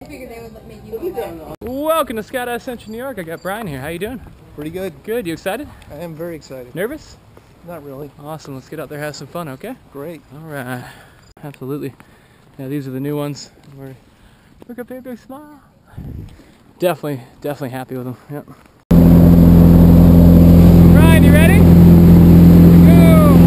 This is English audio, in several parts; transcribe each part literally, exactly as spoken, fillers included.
figured they would let make you go. Welcome to Skydive Central New York. I got Brian here. How you doing? Pretty good. Good. You excited? I am very excited. Nervous? Not really. Awesome. Let's get out there, have some fun, okay? Great. All right. Absolutely. Yeah, these are the new ones. We're, look up there, big smile. Definitely, definitely happy with them. Yep. Brian, you ready? Go!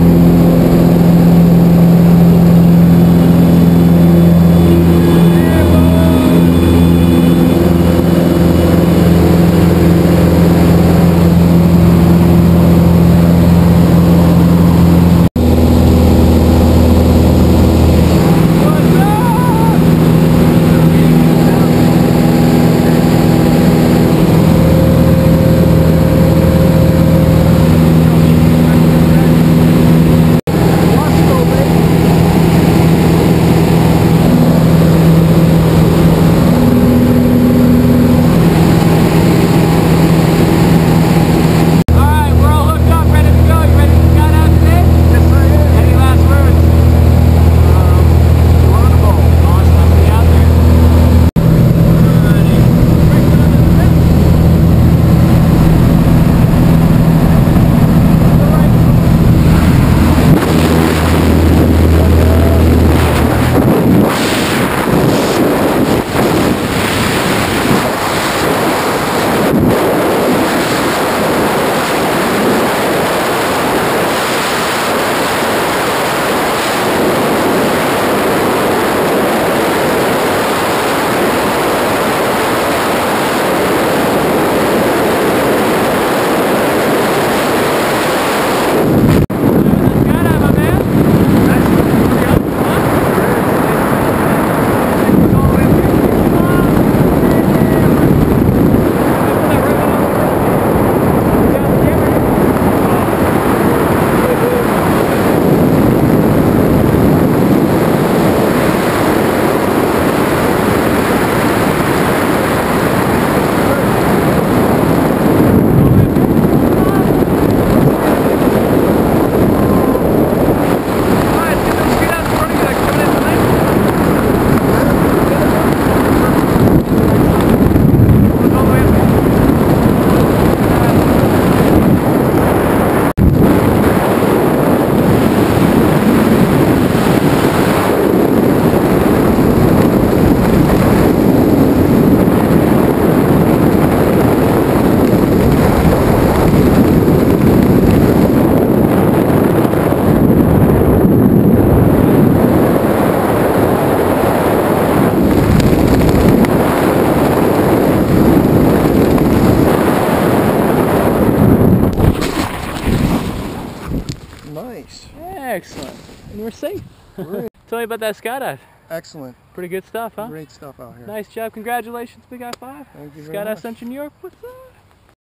Nice. Excellent. And we're safe. Great. Tell me about that skydive. Excellent. Pretty good stuff, huh? Great stuff out here. Nice job. Congratulations. Big high five. Thank you very Skydive much. Central New York. What's up?